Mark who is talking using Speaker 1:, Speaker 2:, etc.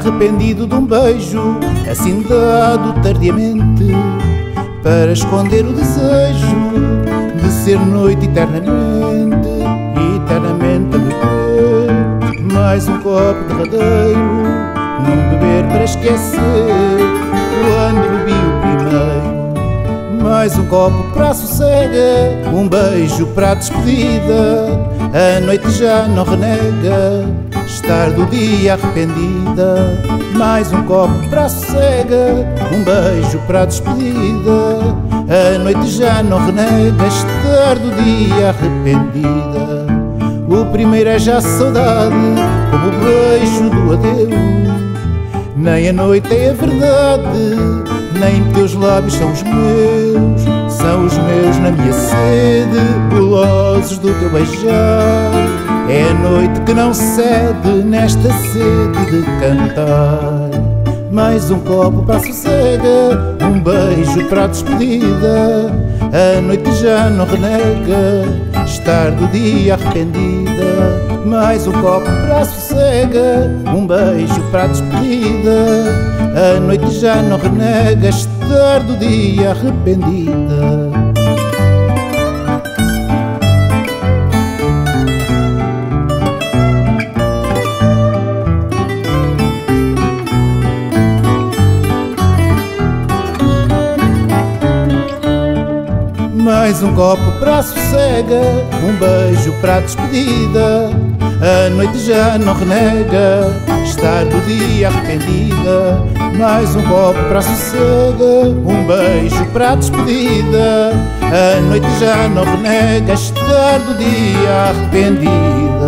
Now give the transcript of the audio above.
Speaker 1: arrependido de um beijo assim dado tardiamente, para esconder o desejo de ser noite eternamente, eternamente a beber mais um copo derradeiro, num beber para esquecer quando bebi o primeiro. Mais um copo para a sossega, um beijo para a despedida, a noite já não renega estar do dia arrependida. Mais um copo para a sossega, um beijo para a despedida, a noite já não renega estar do dia arrependida. O primeiro é já saudade, como o beijo do adeus, nem a noite é a verdade, nem teus lábios são os meus na minha sede, gulosos do teu beijar. É a noite que não cede nesta sede de cantar. Mais um copo para a sossega, um beijo para a despedida, a noite já não renega estar do dia arrependida. Mais um copo para a sossega, um beijo para a despedida, a noite já não renega estar do dia arrependida. Mais um copo para a sossega, um beijo para a despedida, a noite já não renega estar do dia arrependida. Mais um copo para a sossega, um beijo para a despedida, a noite já não renega estar do dia arrependida.